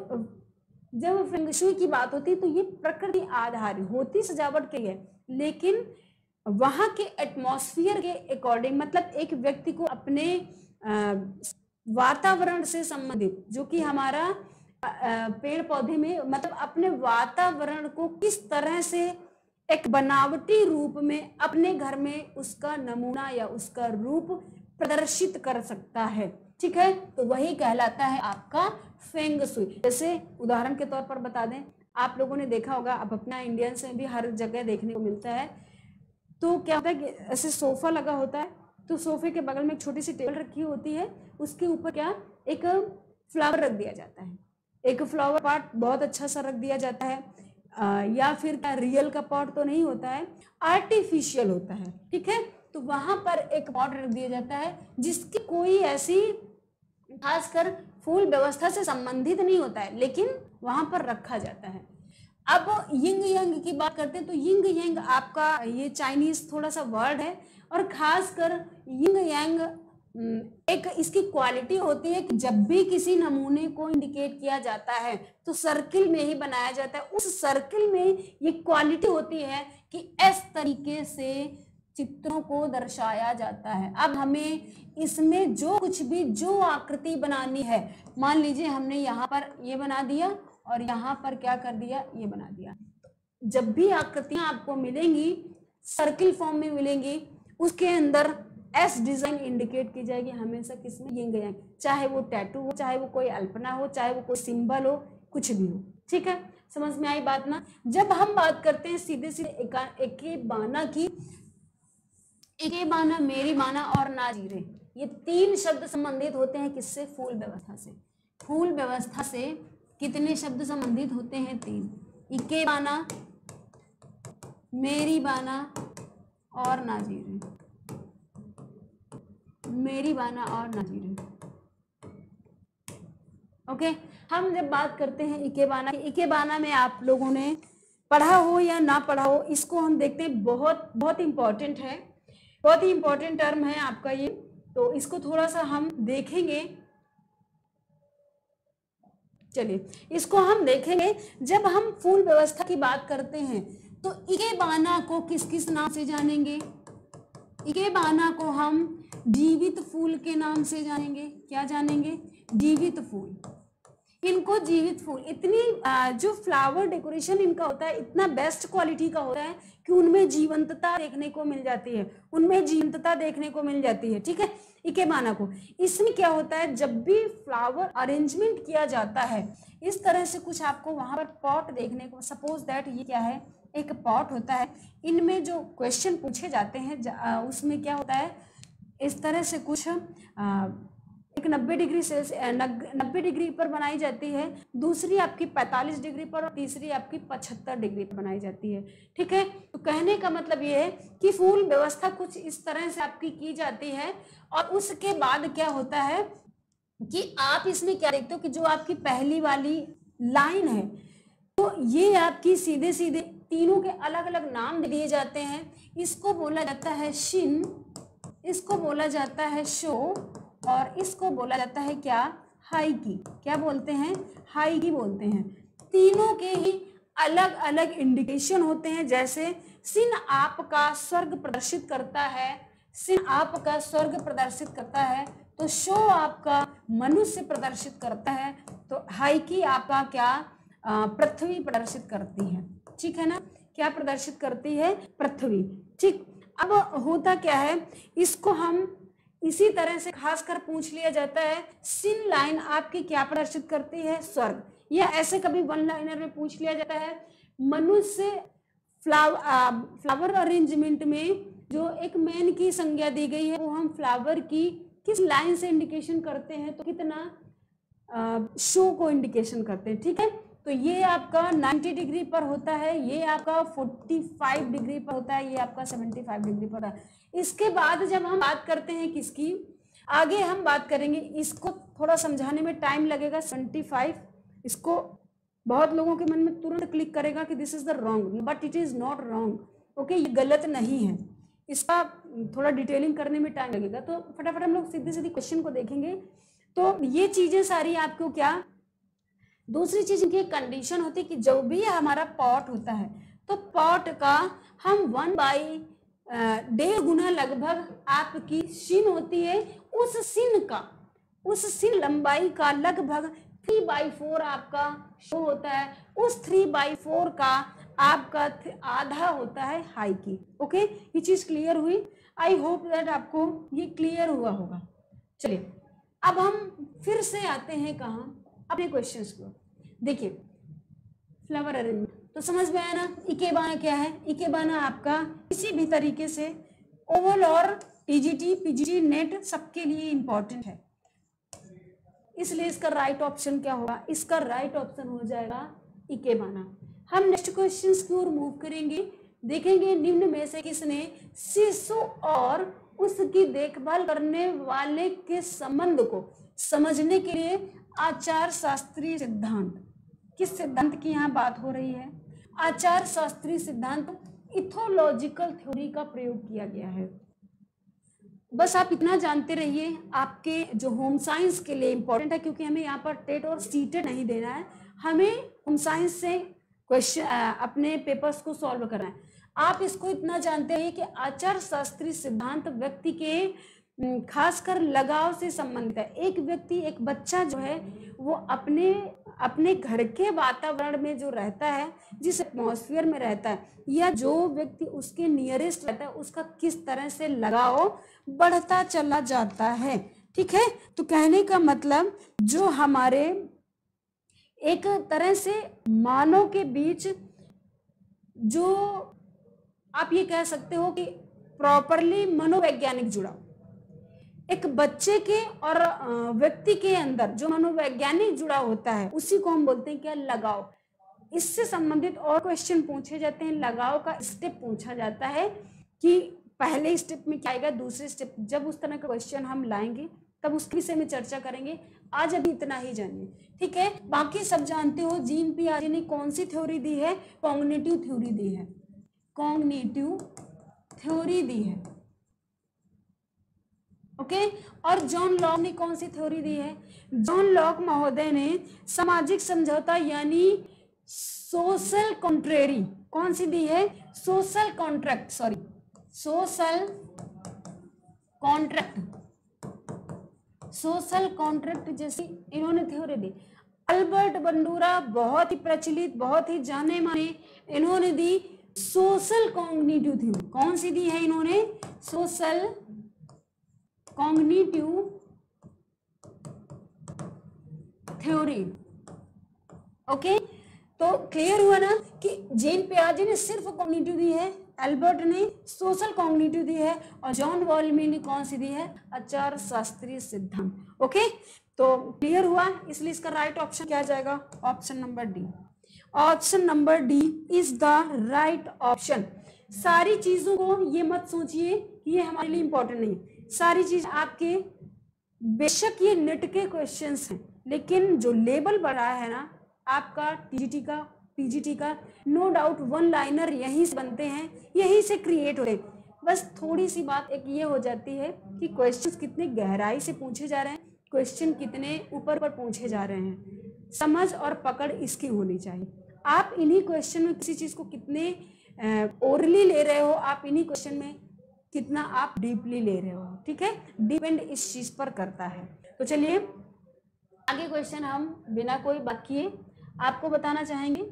जब फेंग शुई की बात होती है तो ये प्रकृति आधारित होती सजावट के लिए, लेकिन वहां के एटमॉस्फेयर के अकॉर्डिंग, मतलब एक व्यक्ति को अपने वातावरण से संबंधित, जो कि हमारा पेड़ पौधे में, मतलब अपने वातावरण को किस तरह से एक बनावटी रूप में अपने घर में उसका नमूना या उसका रूप प्रदर्शित कर सकता है, ठीक है, तो वही कहलाता है आपका फेंग शुई। जैसे उदाहरण के तौर पर बता दें, आप लोगों ने देखा होगा, अब अपना इंडियंस में भी हर जगह देखने को मिलता है, तो क्या होता है कि ऐसे सोफा लगा होता है, तो सोफे के बगल में एक छोटी सी टेबल रखी होती है, उसके ऊपर क्या एक फ्लावर रख दिया जाता है, एक फ्लावर पॉट बहुत अच्छा सा रख दिया जाता है, आ, या फिर क्या रियल का पॉट तो नहीं होता है, आर्टिफिशियल होता है, ठीक है। तो वहां पर एक पॉट रख दिया जाता है जिसकी कोई ऐसी खासकर फूल व्यवस्था से संबंधित नहीं होता है, लेकिन वहां पर रखा जाता है। अब यिंग यांग की बात करते हैं, तो यिंग यांग आपका ये चाइनीज थोड़ा सा वर्ड है, और खासकर यिंग यांग एक इसकी क्वालिटी होती है कि जब भी किसी नमूने को इंडिकेट किया जाता है तो सर्किल में ही बनाया जाता है। उस सर्किल में ये क्वालिटी होती है कि इस तरीके से चित्रों को दर्शाया जाता है। अब हमें इसमें जो कुछ भी जो आकृति बनानी है, मान लीजिए हमने यहाँ पर ये बना दिया और यहाँ पर क्या कर दिया, ये बना दिया। जब भी आकृतियां आपको मिलेंगी सर्किल फॉर्म में मिलेंगी, उसके अंदर एस डिजाइन इंडिकेट की जाएगी हमेशा किसमें, यिंग यांग, चाहे वो टैटू हो, चाहे वो कोई अल्पना हो, चाहे वो कोई सिंबल हो, कुछ भी हो, ठीक है। समझ में आई बात ना। जब हम बात करते हैं सीधे सीधे एके बाना की, एके बाना, मेरी बाना और नाजीरे, ये तीन शब्द संबंधित होते हैं किससे, फूल व्यवस्था से। फूल व्यवस्था से कितने शब्द संबंधित होते हैं, तीन, इके बाना, मेरी बाना और नाजीरे, मेरी बाना और नाजीरे। ओके, हम जब बात करते हैं इके बाना, इके बाना में आप लोगों ने पढ़ा हो या ना पढ़ा हो, इसको हम देखते हैं, बहुत बहुत इंपॉर्टेंट है, बहुत ही इंपॉर्टेंट टर्म है आपका ये, तो इसको थोड़ा सा हम देखेंगे। चलिए इसको हम देखेंगे। जब हम फूल व्यवस्था की बात करते हैं तो इके बाना को किस किस नाम से जानेंगे, इके बाना को हम जीवित फूल के नाम से जानेंगे। क्या जानेंगे, जीवित फूल। इनको जीवित फूल, इतनी जो फ्लावर डेकोरेशन इनका होता है इतना बेस्ट क्वालिटी का होता है कि उनमें जीवंतता देखने को मिल जाती है, उनमें जीवंतता देखने को मिल जाती है, ठीक है। इकेबाना को, इसमें क्या होता है, जब भी फ्लावर अरेंजमेंट किया जाता है इस तरह से कुछ आपको वहां पर पॉट देखने को, सपोज दैट ये क्या है, एक पॉट होता है। इनमें जो क्वेश्चन पूछे जाते हैं उसमें क्या होता है, इस तरह से कुछ आ, एक नब्बे डिग्री से नब्बे डिग्री पर बनाई जाती है, दूसरी आपकी पैंतालीस डिग्री पर और तीसरी आपकी पचहत्तर डिग्री पर बनाई जाती है, ठीक है। तो कहने का मतलब ये है कि फूल व्यवस्था कुछ इस तरह से आपकी की जाती है। और उसके बाद क्या होता है कि आप इसमें क्या देखते हो कि जो आपकी पहली वाली लाइन है, तो ये आपकी सीधे सीधे तीनों के अलग अलग नाम दिए जाते हैं। इसको बोला जाता है शिन, इसको बोला जाता है शो, और इसको बोला जाता है क्या, हाइकी। क्या बोलते हैं, हाइकी बोलते हैं। तीनों के ही अलग अलग इंडिकेशन होते हैं। जैसे सिन आपका स्वर्ग प्रदर्शित करता है, सिन आपका स्वर्ग प्रदर्शित करता है, तो शो आपका मनुष्य प्रदर्शित करता है, तो हाइकी आपका क्या, पृथ्वी प्रदर्शित करती है, ठीक है ना। क्या प्रदर्शित करती है, पृथ्वी, ठीक। अब होता क्या है, इसको हम इसी तरह से खासकर पूछ लिया जाता है, सिन लाइन आपकी क्या प्रदर्शित करती है, स्वर्ग। या ऐसे कभी वन लाइनर में पूछ लिया जाता है, मनुष्य फ्लावर फ्लावर अरेंजमेंट में जो एक मैन की संज्ञा दी गई है वो हम फ्लावर की किस लाइन से इंडिकेशन करते हैं, तो कितना शो को इंडिकेशन करते हैं, ठीक है। तो ये आपका नब्बे डिग्री पर होता है, ये आपका पैंतालीस डिग्री पर होता है, ये आपका पचहत्तर डिग्री पर है। इसके बाद जब हम बात करते हैं किसकी, आगे हम बात करेंगे, इसको थोड़ा समझाने में टाइम लगेगा। पचहत्तर, इसको बहुत लोगों के मन में तुरंत क्लिक करेगा कि this is the wrong, but it is not wrong. Okay, ये गलत नहीं है, इसका थोड़ा डिटेलिंग करने में टाइम लगेगा। तो फटाफट हम लोग सीधे सीधे क्वेश्चन को देखेंगे। तो ये चीजें सारी आपको क्या, दूसरी चीज की कंडीशन होती है कि जब भी हमारा पॉट होता है तो पॉट का हम वन बाई डेढ़ गुना लगभग आपकी सिन होती है, उस सिन का, उस सिन लंबाई का लगभग थ्री बाई फोर आपका शो होता है, उस थ्री बाई फोर का आपका आधा होता है हाइकी। ओके, ये चीज क्लियर हुई। आई होप दैट आपको ये क्लियर हुआ होगा। चलिए अब हम फिर से आते हैं कहाँ, अपने क्वेश्चंस को। देखिए फ्लावर अरेंजमेंट तो समझ में आया ना। इकेबाना क्या है? इकेबाना आपका किसी भी तरीके से ओवल और टीजीटी पीजीटी नेट सबके लिए इंपॉर्टेंट है, इसलिए इसका राइट ऑप्शन क्या होगा? इसका राइट ऑप्शन हो जाएगा इकेबाना। हम नेक्स्ट क्वेश्चन की ओर मूव करेंगे। देखेंगे निम्न में से किसने शिशु और उसकी देखभाल करने वाले के संबंध को समझने के लिए आचार शास्त्रीय सिद्धांत, किस सिद्धांत की यहाँ बात हो रही है? आचार शास्त्रीय सिद्धांत, इथोलॉजिकल थ्योरी का प्रयोग किया गया है। बस आप इतना जानते रहिए, आपके जो होम साइंस के लिए इंपॉर्टेंट है, क्योंकि हमें यहाँ पर टेट और सीटेट नहीं देना है, हमें होम साइंस से क्वेश्चन अपने पेपर्स को सॉल्व करना है। आप इसको इतना जानते हैं कि आचार शास्त्रीय सिद्धांत व्यक्ति के खासकर लगाव से संबंधित है। एक व्यक्ति, एक बच्चा जो है वो अपने अपने घर के वातावरण में जो रहता है, जिस एटमॉस्फेयर में रहता है, या जो व्यक्ति उसके नियरेस्ट रहता है, उसका किस तरह से लगाव बढ़ता चला जाता है। ठीक है, तो कहने का मतलब जो हमारे एक तरह से मानव के बीच जो आप ये कह सकते हो कि प्रॉपरली मनोवैज्ञानिक जुड़ाव, एक बच्चे के और व्यक्ति के अंदर जो मनोवैज्ञानिक जुड़ाव होता है, उसी को हम बोलते हैं क्या? लगाव। इससे संबंधित और क्वेश्चन पूछे जाते हैं। लगाव का स्टेप पूछा जाता है कि पहले स्टेप में क्या आएगा, दूसरे स्टेप। जब उस तरह का क्वेश्चन हम लाएंगे तब उसके विषय में चर्चा करेंगे। आज अभी इतना ही जानिए, ठीक है। बाकी सब जानते हो जीन पियाजे ने कौन सी थ्योरी दी है? कॉग्निटिव थ्योरी दी है, कॉग्निटिव थ्योरी दी है, ओके। और जॉन लॉक ने कौन सी थ्योरी दी है? जॉन लॉक महोदय ने सामाजिक समझौता यानी सोशल कॉन्ट्रेरी कौन सी दी है? Social contract, sorry social contract, social contract जैसी इन्होंने थ्योरी दी। अल्बर्ट बंडूरा बहुत ही प्रचलित, बहुत ही जाने माने, इन्होंने दी सोशल कॉग्निटिव थ्योरी। कौन सी दी है इन्होंने? Social cognitive theory, okay. तो क्लियर हुआ ना कि जीन पियाजे ने सिर्फ कॉग्निटिव दी है, एल्बर्ट ने सोशल कॉग्निटिव दी है, और जॉन वॉल्मी ने कौन सी दी है? आचार शास्त्रीय सिद्धांत, ओके। तो क्लियर हुआ, इसलिए इसका राइट ऑप्शन क्या आ जाएगा? Option number D. Option number D is the right option. सारी चीजों को ये मत सोचिए कि ये हमारे लिए इंपॉर्टेंट नहीं है। सारी चीज आपके, बेशक ये नेट के क्वेश्चंस हैं, लेकिन जो लेवल बढ़ा है ना आपका टीजीटी का, पीजीटी का, नो डाउट वन लाइनर यहीं से बनते हैं, यहीं से क्रिएट होते हैं। बस थोड़ी सी बात एक ये हो जाती है कि क्वेश्चंस कितने गहराई से पूछे जा रहे हैं, क्वेश्चन कितने ऊपर पर पूछे जा रहे हैं, समझ और पकड़ इसकी होनी चाहिए। आप इन्हीं क्वेश्चन में किसी चीज को कितने ओरली ले रहे हो, आप इन्हीं क्वेश्चन में कितना आप डीपली ले रहे हो, ठीक है। डिपेंड इस चीज पर करता है। तो चलिए आगे क्वेश्चन हम बिना कोई बात किए आपको बताना चाहेंगे।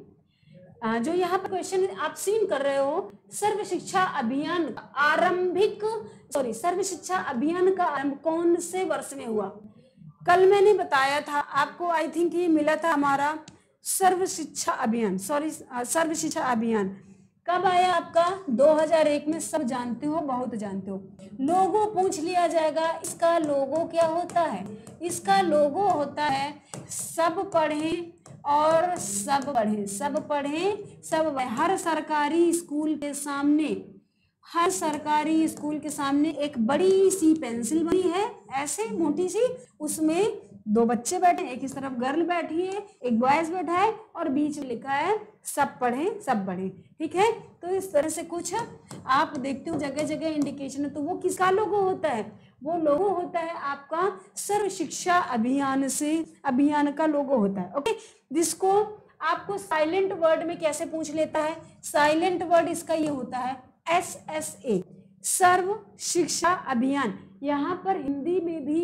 जो यहाँ पर क्वेश्चन आप सीन कर रहे हो, सर्व शिक्षा अभियान का आरंभिक सॉरी सर्व शिक्षा अभियान का आरंभ कौन से वर्ष में हुआ? कल मैंने बताया था आपको, आई थिंक ये मिला था हमारा सर्व शिक्षा अभियान, सॉरी सर्व शिक्षा अभियान कब आया आपका? दो हज़ार एक में। सब जानते हो, बहुत जानते हो। लोगो पूछ लिया जाएगा, इसका लोगो क्या होता है? इसका लोगो होता है सब पढ़ें और सब पढ़ें, सब पढ़ें सब। हर सरकारी स्कूल के सामने, हर सरकारी स्कूल के सामने एक बड़ी सी पेंसिल बनी है, ऐसे मोटी सी, उसमें दो बच्चे बैठे, एक इस तरफ गर्ल बैठी है, एक बॉयज बैठा है, और बीच में लिखा है सब पढ़ें सब बढ़ें, ठीक है। तो इस तरह से कुछ आप देखते हो जगह जगह इंडिकेशन है। तो वो किसका लोगो होता है? वो लोगो होता है आपका सर्व शिक्षा अभियान से, अभियान का लोगो होता है, ओके। जिसको आपको साइलेंट वर्ड में कैसे पूछ लेता है? साइलेंट वर्ड इसका ये होता है एस एस ए, सर्व शिक्षा अभियान। यहाँ पर हिंदी में भी,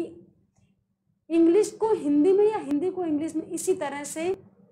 इंग्लिश को हिंदी में या हिंदी को इंग्लिश में, इसी तरह से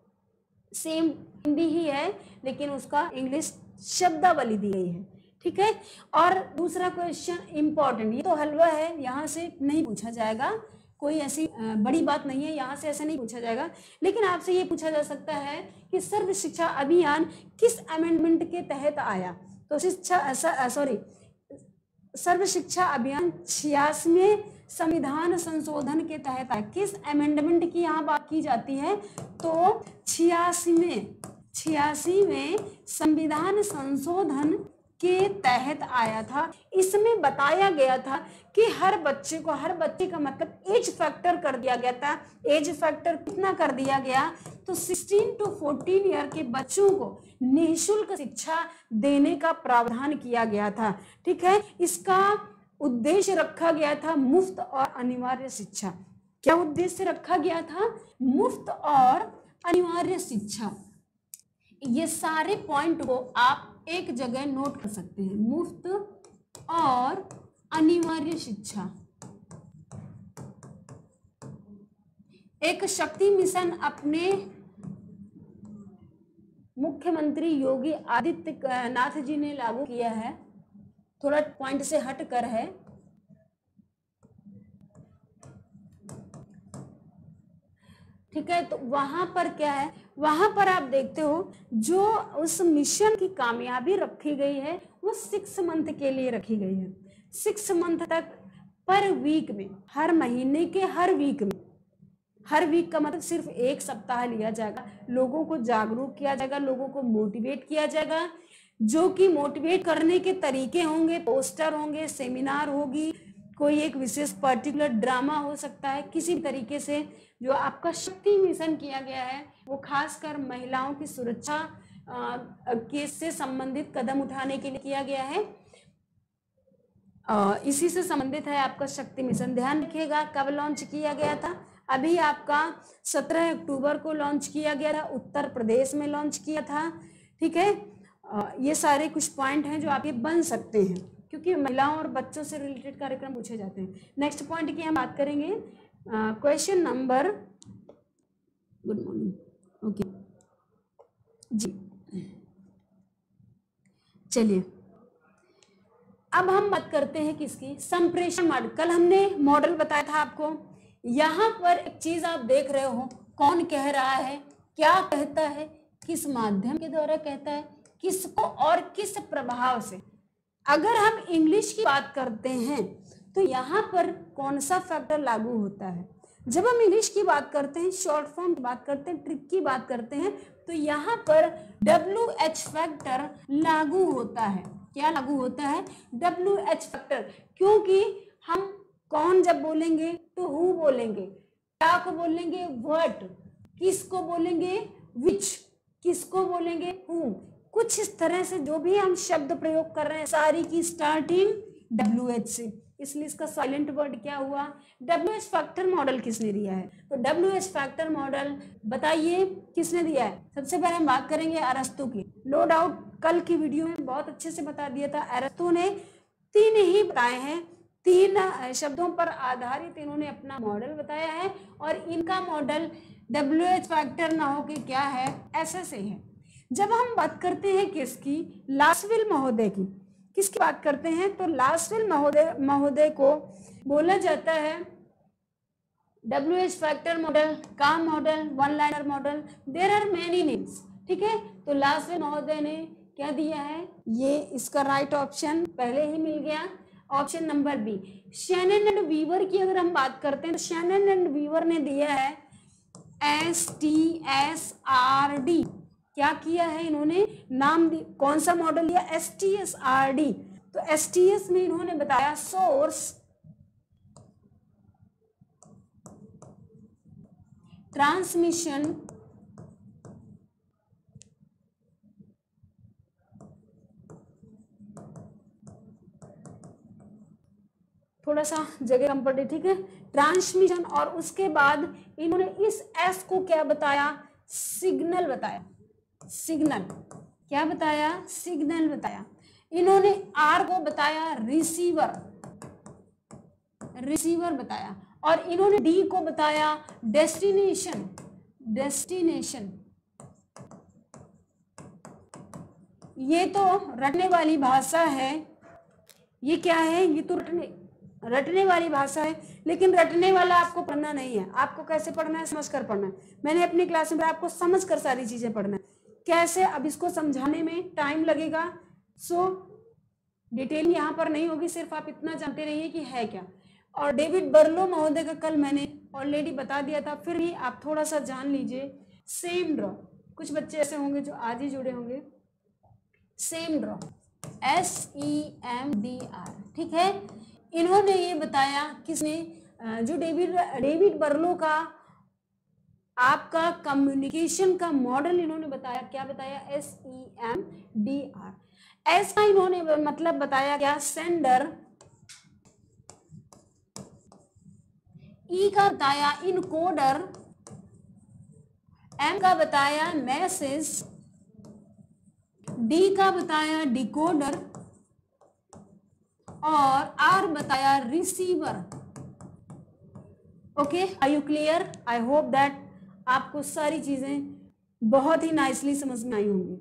सेम हिंदी ही है, लेकिन उसका इंग्लिश शब्दावली दी गई है, ठीक है। और दूसरा क्वेश्चन इंपॉर्टेंट, ये तो हलवा है, यहाँ से नहीं पूछा जाएगा, कोई ऐसी बड़ी बात नहीं है, यहाँ से ऐसा नहीं पूछा जाएगा। लेकिन आपसे ये पूछा जा सकता है कि सर्व शिक्षा अभियान किस अमेंडमेंट के तहत आया। तो शिक्षा सॉरी सर्व शिक्षा अभियान छियासीवें संविधान संशोधन के तहत आया। किस अमेंडमेंट की यहाँ बात की जाती है, तो छियासीवें छियासीवें संविधान संशोधन के तहत आया था। इसमें बताया गया था कि हर बच्चे को, हर बच्चे का मतलब एज फैक्टर कर दिया गया था। एज फैक्टर कितना कर दिया गया, तो सोलह टू चौदह ईयर के बच्चों को निःशुल्क शिक्षा देने का प्रावधान किया गया था। ठीक है, इसका उद्देश्य रखा गया था मुफ्त और अनिवार्य शिक्षा। क्या उद्देश्य रखा गया था, मुफ्त और अनिवार्य शिक्षा। ये सारे पॉइंट को आप एक जगह नोट कर सकते हैं, मुफ्त और अनिवार्य शिक्षा। एक शक्ति मिशन अपने मुख्यमंत्री योगी आदित्यनाथ जी ने लागू किया है, थोड़ा पॉइंट से हट कर है। ठीक है, तो वहां पर क्या है, वहां पर आप देखते हो जो उस मिशन की कामयाबी रखी गई है वो सिक्स मंथ के लिए रखी गई है। सिक्स मंथ तक पर वीक में, हर महीने के हर वीक में, हर वीक का मतलब सिर्फ एक सप्ताह लिया जाएगा, लोगों को जागरूक किया जाएगा, लोगों को मोटिवेट किया जाएगा। जो कि मोटिवेट करने के तरीके होंगे, पोस्टर होंगे, सेमिनार होगी, कोई एक विशेष पर्टिकुलर ड्रामा हो सकता है, किसी तरीके से जो आपका शक्ति मिशन किया गया है वो खासकर महिलाओं की सुरक्षा के से संबंधित कदम उठाने के लिए किया गया है। आ, इसी से संबंधित है आपका शक्ति मिशन। ध्यान रखिएगा कब लॉन्च किया गया था, अभी आपका सत्रह अक्टूबर को लॉन्च किया गया था, उत्तर प्रदेश में लॉन्च किया था। ठीक है, आ, ये सारे कुछ पॉइंट हैं जो आप ये बन सकते हैं, क्योंकि महिलाओं और बच्चों से रिलेटेड कार्यक्रम पूछे जाते हैं। नेक्स्ट पॉइंट की हम बात करेंगे, question number, good morning, okay ji, चलिए अब हम बात करते हैं किसकी, संप्रेषण मॉडल। कल हमने मॉडल बताया था आपको। यहाँ पर एक चीज आप देख रहे हो, कौन कह रहा है, क्या कहता है, किस माध्यम के द्वारा कहता है, किसको और किस प्रभाव से। अगर हम इंग्लिश की बात करते हैं तो यहाँ पर कौन सा फैक्टर लागू होता है। जब हम इंग्लिश की बात करते हैं, शॉर्ट फॉर्म की बात करते हैं, ट्रिक की बात करते हैं, तो यहाँ पर डब्ल्यू एच फैक्टर लागू होता है। क्या लागू होता है, डब्ल्यू एच फैक्टर। क्योंकि हम कौन जब बोलेंगे तो हु बोलेंगे, क्या को बोलेंगे व्हाट, किसको बोलेंगे विच, किसको बोलेंगे whom। कुछ इस तरह से जो भी हम शब्द प्रयोग कर रहे हैं सारी की स्टार्टिंग डब्ल्यू एच से, इसलिए इसका साइलेंट वर्ड क्या हुआ, डब्ल्यू एच फैक्टर मॉडल किसने दिया है। तो डब्ल्यू एच फैक्टर मॉडल बताइए किसने दिया है। सबसे पहले हम बात करेंगे अरस्तु की। नो डाउट कल की वीडियो में बहुत अच्छे से बता दिया था, अरस्तु ने तीन ही बताए हैं, तीन शब्दों पर आधारित इन्होंने अपना मॉडल बताया है, और इनका मॉडल डब्ल्यू एच फैक्टर ना हो कि क्या है, ऐसे से है। जब हम बात करते हैं किसकी, लासविल महोदय की, किसकी बात करते हैं, तो लासविल महोदय महोदय को बोला जाता है डब्ल्यू एच फैक्टर मॉडल, का model, one liner model, there are many names. ठीक है, तो लासविल महोदय ने क्या दिया है, ये इसका राइट ऑप्शन पहले ही मिल गया, option number B. Shannon and Weaver की अगर हम बात करते हैं तो शैनन एंड वीवर ने दिया है S T S R D. क्या किया है इन्होंने, नाम दी, कौन सा मॉडल लिया, S T S R D. तो एस टी एस में इन्होंने बताया सोर्स, ट्रांसमिशन, थोड़ा सा जगह कम पड़े, ठीक है, ट्रांसमिशन, और उसके बाद इन्होंने इस एस को क्या बताया, सिग्नल बताया, सिग्नल क्या बताया, सिग्नल बताया। इन्होंने आर को बताया रिसीवर, रिसीवर बताया, और इन्होंने डी को बताया डेस्टिनेशन, डेस्टिनेशन। ये तो रटने वाली भाषा है, ये क्या है, ये तो रटने रटने वाली भाषा है, लेकिन रटने वाला आपको पढ़ना नहीं है। आपको कैसे पढ़ना है, समझ कर पढ़ना है। मैंने अपनी क्लास में आपको समझ कर सारी चीजें पढ़ना है। कैसे, अब इसको समझाने में टाइम लगेगा, सो डिटेल यहाँ पर नहीं होगी, सिर्फ आप इतना जानते रहिए कि है क्या। और डेविड बर्लो महोदय का कल मैंने ऑलरेडी बता दिया था, फिर भी आप थोड़ा सा जान लीजिए। सेम ड्रॉ, कुछ बच्चे ऐसे होंगे जो आज ही जुड़े होंगे। Same draw, S E M D R, ठीक है। इन्होंने ये बताया, किसने, जो डेविड डेविड बर्लो का आपका कम्युनिकेशन का मॉडल इन्होंने बताया। क्या बताया, S E M D R. S का इन्होंने मतलब बताया क्या, सेंडर। ई का बताया इनकोडर। एम का बताया मैसेज। डी का बताया डिकोडर। और आर बताया receiver. Okay, are you clear? I hope that आपको सारी चीजें बहुत ही नाइसली समझ में आई होंगी।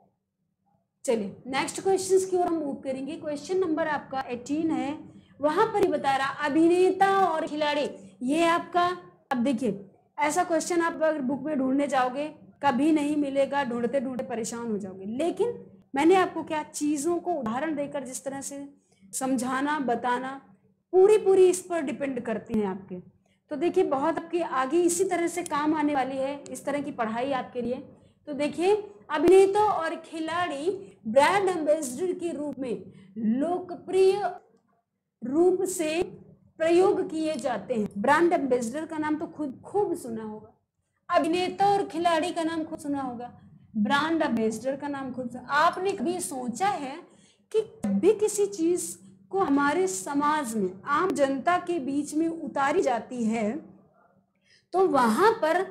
चलिए नेक्स्ट क्वेश्चंस की ओर हम मूव करेंगे। क्वेश्चन नंबर आपका अठारह है, वहां पर ही बता रहा अभिनेता और खिलाड़ी। ये आपका, अब देखिए ऐसा क्वेश्चन आप अगर बुक में ढूंढने जाओगे कभी नहीं मिलेगा, ढूंढते ढूंढते परेशान हो जाओगे। लेकिन मैंने आपको क्या, चीजों को उदाहरण देकर जिस तरह से समझाना, बताना, पूरी पूरी इस पर डिपेंड करती हैं आपके। तो देखिए बहुत आपके आगे इसी तरह से काम आने वाली है इस तरह की पढ़ाई आपके लिए। तो देखिए, अभिनेता और खिलाड़ी ब्रांड एम्बेसडर के रूप में लोकप्रिय रूप से प्रयोग किए जाते हैं। ब्रांड एम्बेसडर का नाम तो खुद खूब सुना होगा, अभिनेता और खिलाड़ी का नाम खुद सुना होगा, ब्रांड एम्बेसडर का नाम खुद सुना। आपने कभी सोचा है कि कभी किसी चीज को हमारे समाज में, आम जनता के बीच में उतारी जाती है तो वहां पर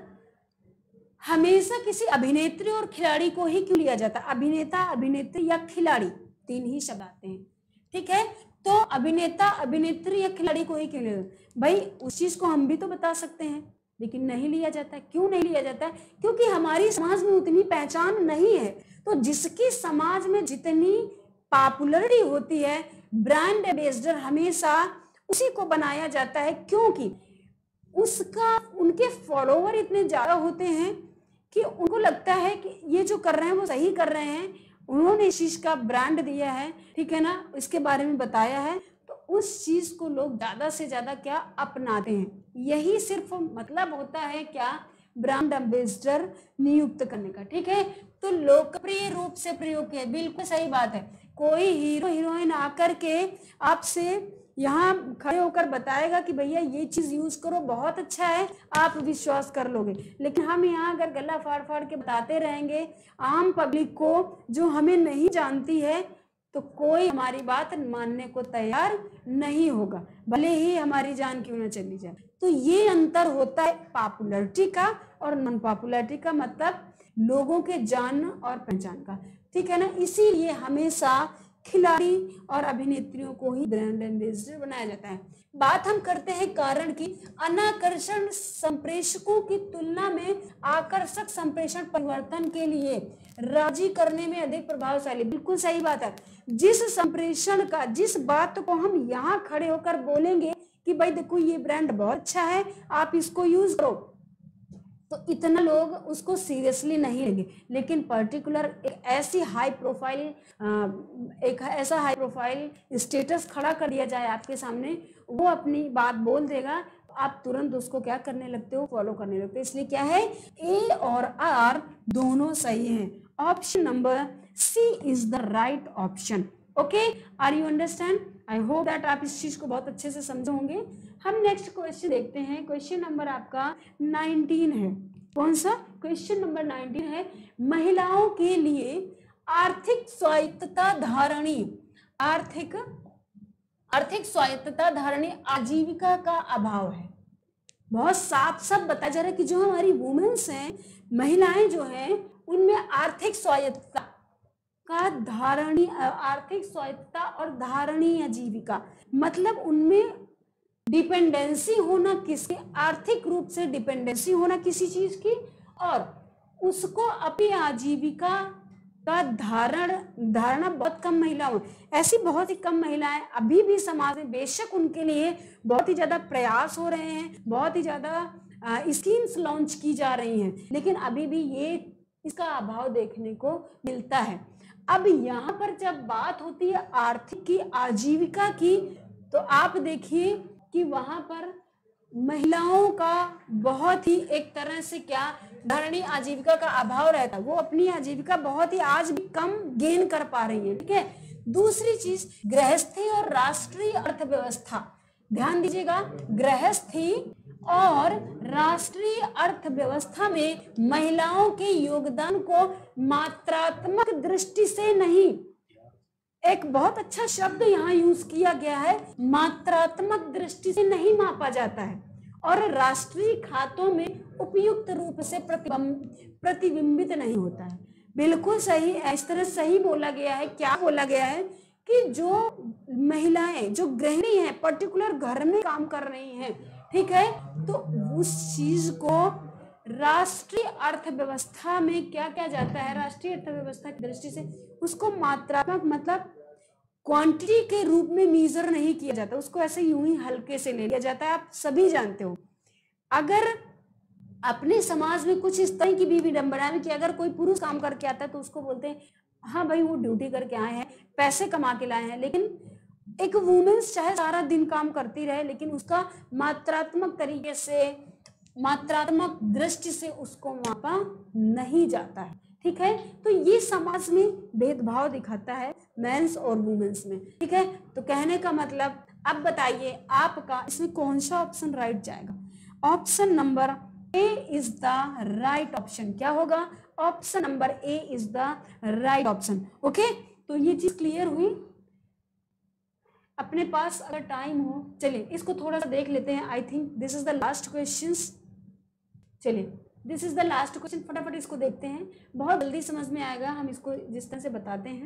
हमेशा किसी अभिनेत्री और खिलाड़ी को ही क्यों लिया जाता है? अभिनेता, अभिनेत्री या खिलाड़ी, तीन ही शब्द आते हैं, ठीक है। तो अभिनेता, अभिनेत्री या खिलाड़ी को ही क्यों लिया? भाई उस चीज को हम भी तो बता सकते हैं, लेकिन नहीं लिया जाता है। क्यों नहीं लिया जाता है? क्योंकि हमारी समाज में उतनी पहचान नहीं है। तो जिसकी समाज में जितनी पॉपुलरिटी होती है, ब्रांड एम्बेसडर हमेशा उसी को बनाया जाता है, क्योंकि उसका, उनके फॉलोवर इतने ज्यादा होते हैं कि उनको लगता है कि ये जो कर रहे हैं वो सही कर रहे हैं, उन्होंने इस चीज का ब्रांड दिया है, ठीक है ना, इसके बारे में बताया है, तो उस चीज को लोग ज्यादा से ज्यादा क्या अपनाते हैं। यही सिर्फ मतलब होता है क्या, ब्रांड एम्बेसडर नियुक्त करने का, ठीक है। तो लोकप्रिय रूप से प्रयोग किया, बिल्कुल सही बात है। कोई हीरो हीरोइन आकर के आपसे यहाँ खड़े होकर बताएगा कि भैया ये चीज यूज करो, बहुत अच्छा है, आप विश्वास कर लोगे। लेकिन हम यहाँ अगर गला फाड़ फाड़ के बताते रहेंगे आम पब्लिक को जो हमें नहीं जानती है, तो कोई हमारी बात मानने को तैयार नहीं होगा, भले ही हमारी जान क्यों ना चली जाए। तो ये अंतर होता है पॉपुलैरिटी का और नॉन पॉपुलैरिटी का, मतलब लोगों के जान और पहचान का, ठीक है ना। इसीलिए हमेशा खिलाड़ी और अभिनेत्रियों को ही ब्रांड एम्बेसडर बनाया जाता है। बात हम करते हैं कारण की। अनाकर्षण संप्रेषकों की तुलना में आकर्षक संप्रेषण परिवर्तन के लिए राजी करने में अधिक प्रभावशाली। बिल्कुल सही बात है। जिस संप्रेषण का, जिस बात को हम यहाँ खड़े होकर बोलेंगे कि भाई देखो ये ब्रांड बहुत अच्छा है, आप इसको यूज करो, तो इतना लोग उसको सीरियसली नहीं लेंगे। लेकिन पर्टिकुलर एक ऐसी हाई प्रोफाइल, एक ऐसा हाई प्रोफाइल स्टेटस खड़ा कर दिया जाए आपके सामने, वो अपनी बात बोल देगा, आप तुरंत उसको क्या करने लगते हो, फॉलो करने लगते हो। इसलिए क्या है, ए और आर दोनों सही हैं। Option number C is the right option. Okay, are you understand? I hope that आप इस चीज को बहुत अच्छे से समझे होंगे। हम नेक्स्ट क्वेश्चन देखते हैं। क्वेश्चन नंबर आपका नाइनटीन है। कौन सा? क्वेश्चन नंबर नाइनटीन है, महिलाओं के लिए आर्थिक स्वायत्तता धारणी, आर्थिक आर्थिक स्वायत्तता धारणी आजीविका का अभाव है। बहुत साफ साफ बताया जा रहा है कि जो हमारी वुमेन्स हैं, महिलाएं जो हैं, उनमें आर्थिक स्वायत्तता का धारणी, आर्थिक स्वायत्तता और धारणी आजीविका, मतलब उनमें डिपेंडेंसी होना किसकी, आर्थिक रूप से डिपेंडेंसी होना किसी चीज की, और उसको अपनी आजीविका का धारण धारणा बहुत कम महिलाओं, ऐसी बहुत ही कम महिलाएं अभी भी समाज में, बेशक उनके लिए बहुत ही ज्यादा प्रयास हो रहे हैं, बहुत ही ज्यादा स्कीम्स लॉन्च की जा रही हैं, लेकिन अभी भी ये इसका अभाव देखने को मिलता है। अब यहाँ पर जब बात होती है आर्थिक की, आजीविका की, तो आप देखिए कि वहां पर महिलाओं का बहुत ही एक तरह से क्या धरणी आजीविका का अभाव रहता है, वो अपनी आजीविका बहुत ही आज भी कम गेन कर पा रही है। ठीक है, दूसरी चीज गृहस्थी और राष्ट्रीय अर्थव्यवस्था, ध्यान दीजिएगा, गृहस्थी और राष्ट्रीय अर्थव्यवस्था में महिलाओं के योगदान को मात्रात्मक दृष्टि से नहीं, एक बहुत अच्छा शब्द यहाँ यूज किया गया है, मात्रात्मक दृष्टि से नहीं मापा जाता है और राष्ट्रीय खातों में उपयुक्त रूप से प्रतिबिंबित नहीं होता है। बिल्कुल सही, इस तरह सही बोला गया है। क्या बोला गया है कि जो महिलाएं, जो गृहिणी हैं, पर्टिकुलर घर में काम कर रही हैं, ठीक है, तो उस चीज को राष्ट्रीय अर्थव्यवस्था में क्या क्या जाता है, राष्ट्रीय अर्थव्यवस्था की दृष्टि से उसको मात्रात्मक मतलब क्वांटिटी के रूप में मीजर नहीं किया जाता, उसको ऐसे यूं ही हल्के से ले लिया जाता है। आप सभी जानते हो, अगर अपने समाज में कुछ इस तरह की भी विडंबना है कि अगर कोई पुरुष काम करके आता है तो उसको बोलते हैं हाँ भाई वो ड्यूटी करके आए हैं, पैसे कमा के लाए हैं, लेकिन एक वुमेन्स चाहे सारा दिन काम करती रहे लेकिन उसका मात्रात्मक तरीके से, मात्रात्मक दृष्टि से उसको मापा नहीं जाता है। ठीक है, तो ये समाज में भेदभाव दिखाता है मेंस और वुमेन्स में। ठीक है, तो कहने का मतलब, अब बताइए आपका इसमें कौन सा ऑप्शन राइट जाएगा? Option number A is the right option. क्या होगा? Option number A is the right option. Okay, तो ये चीज क्लियर हुई। अपने पास अगर टाइम हो, चलिए इसको थोड़ा सा देख लेते हैं। I think this is the last question. चलिए this is the last question, फटाफट इसको देखते हैं, बहुत जल्दी समझ में आएगा हम इसको जिस तरह से बताते हैं।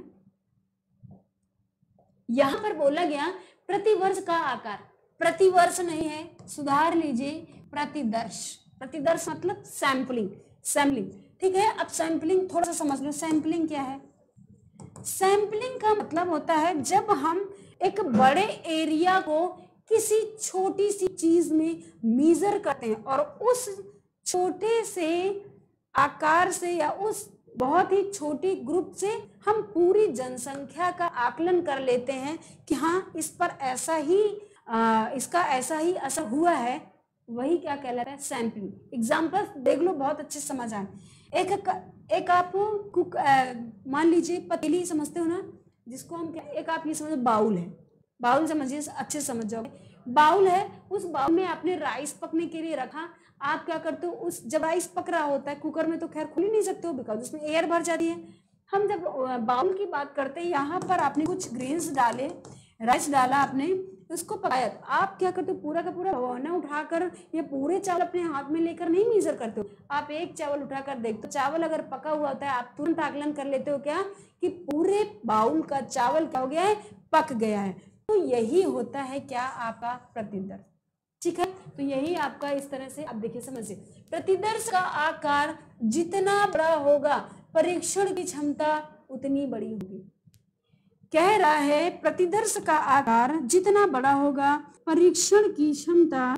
यहां पर बोला गया प्रतिवर्ष का आकार, प्रतिवर्ष नहीं है, सुधार लीजिए, प्रतिदर्श। प्रतिदर्श मतलब सैंपलिंग, सैंपलिंग। ठीक है, अब सैंपलिंग थोड़ा सा समझ लो। सैंपलिंग क्या है? सैंपलिंग का मतलब होता है जब हम एक बड़े एरिया को किसी छोटी सी चीज में मीजर करते हैं और उस छोटे से आकार से या उस बहुत ही छोटी ग्रुप से हम पूरी जनसंख्या का आकलन कर लेते हैं कि हाँ इस पर ऐसा ही आ, इसका ऐसा ही असर हुआ है, वही क्या कहलाता है? सैंपलिंग। एग्जाम्पल देख लो, बहुत अच्छे समझ आए। एक एक आप कुक मान लीजिए पतीली समझते हो ना, जिसको हम क्या, एक आप ये समझो बाउल है, बाउल समझिए, अच्छे समझ जाओगे। बाउल है, उस बाउल में आपने राइस पकने के लिए रखा। आप क्या करते हो, उस जब राइस पक रहा होता है, कुकर में तो खैर खुल ही नहीं सकते हो बिकॉज उसमें एयर भर जाती है। हम जब बाउल की बात करते हैं, यहाँ पर आपने कुछ ग्रेन्स डाले, राइस डाला आपने, उसको पकाया। आप क्या करते हो, पूरा का पूरा भगोना उठाकर ये पूरे चावल अपने हाथ में लेकर नहीं मीजर करते हो। आप एक चावल उठाकर देखते हो, चावल अगर पका हुआ होता है आप तुरंत आकलन कर लेते हो क्या कि पूरे बाउल का चावल क्या हो गया है? पक गया है। तो यही होता है क्या? आपका प्रतिदर्श। ठीक है, तो यही आपका इस तरह से आप देखिए, समझिए, प्रतिदर्श का आकार जितना बड़ा होगा परीक्षण की क्षमता उतनी बड़ी होगी। कह रहा है प्रतिदर्श का आकार जितना बड़ा होगा परीक्षण की क्षमता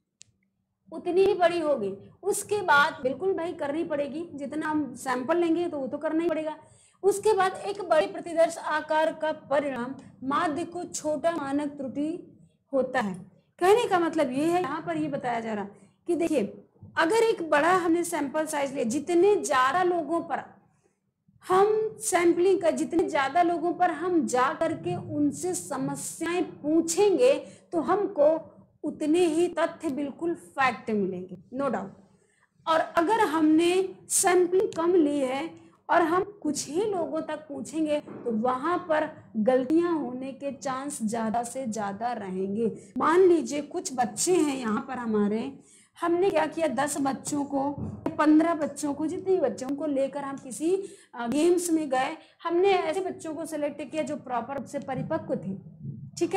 उतनी ही बड़ी होगी। उसके बाद बिल्कुल भाई करनी पड़ेगी, जितना हम सैंपल लेंगे तो वो तो करना ही पड़ेगा। उसके बाद एक बड़े प्रतिदर्श आकार का परिणाम माध्य को छोटा मानक त्रुटि होता है। कहने का मतलब ये है, यहाँ पर ये बताया जा रहा कि देखिए अगर एक बड़ा हमने सैंपल साइज लिया, जितने ज्यादा लोगों पर हम सैंपलिंग का, जितने ज्यादा लोगों पर हम जा करके उनसे समस्याएं पूछेंगे तो हमको उतने ही तथ्य बिल्कुल फैक्ट मिलेंगे, नो डाउट। और अगर हमने सैंपलिंग कम ली है और हम कुछ ही लोगों तक पूछेंगे तो वहां पर गलतियां होने के चांस ज्यादा से ज्यादा रहेंगे। मान लीजिए कुछ बच्चे हैं यहाँ पर हमारे, हमने क्या किया, दस बच्चों को, पंद्रह बच्चों को, जितने बच्चों को लेकर हम किसी गेम्स में गए, हमने ऐसे बच्चों को सिलेक्ट किया जो प्रॉपर रूप से परिपक्व थे। ठीक है,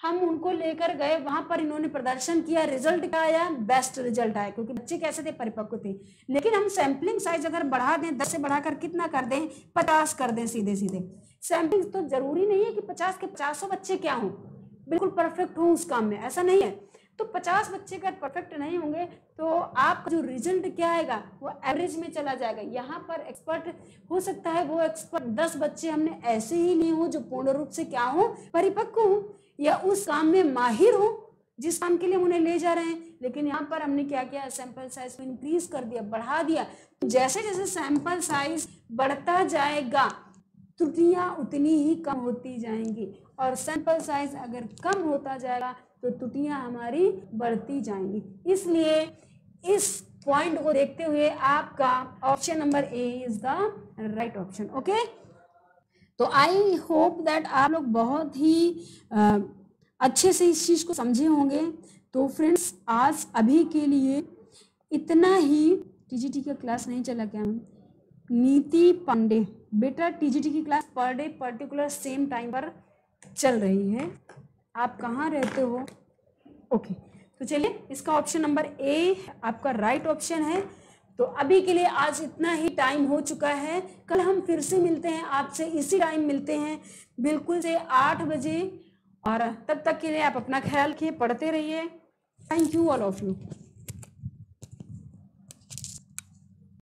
हम उनको लेकर गए, वहां पर इन्होंने प्रदर्शन किया, रिजल्ट क्या आया, बेस्ट रिजल्ट आया, क्योंकि बच्चे कैसे थे, परिपक्व थे। लेकिन हम सैंपलिंग साइज अगर बढ़ा दें, दस से बढ़ाकर कितना कर दें, पचास कर दें सीधे सीधे। सैंपलिंग तो जरूरी नहीं है कि पचास के पचासों बच्चे क्या हों, बिल्कुल परफेक्ट हो उस काम में, ऐसा नहीं है। तो पचास बच्चे अगर परफेक्ट नहीं होंगे तो आपका जो रिजल्ट क्या आएगा वो एवरेज में चला जाएगा। यहाँ पर एक्सपर्ट हो सकता है वो एक्सपर्ट दस बच्चे हमने ऐसे ही नहीं हो जो पूर्ण रूप से क्या हो, परिपक्व हो या उस काम में माहिर हो जिस काम के लिए उन्हें ले जा रहे हैं। लेकिन यहाँ पर हमने क्या किया, सैंपल साइज को इंक्रीज कर दिया, बढ़ा दिया। जैसे जैसे सैंपल साइज बढ़ता जाएगा त्रुटियां उतनी ही कम होती जाएंगी, और सैंपल साइज अगर कम होता जाएगा तो त्रुटियां हमारी बढ़ती जाएंगी। इसलिए इस पॉइंट को देखते हुए आपका option number A is the right option. Okay, तो आई होप दैट आप लोग बहुत ही आ, अच्छे से इस चीज को समझे होंगे। तो फ्रेंड्स आज अभी के लिए इतना ही। टीजीटी का क्लास नहीं चला क्या? नीति पांडे, बेटा टीजीटी की class per day particular same time पर चल रही है। आप कहाँ रहते हो? ओके, तो चलिए इसका ऑप्शन नंबर ए आपका राइट ऑप्शन है। तो अभी के लिए आज इतना ही, टाइम हो चुका है। कल हम फिर से मिलते हैं आपसे, इसी टाइम मिलते हैं बिल्कुल से आठ बजे। और तब तक के लिए आप अपना ख्याल रखिए, पढ़ते रहिए। Thank you all of you.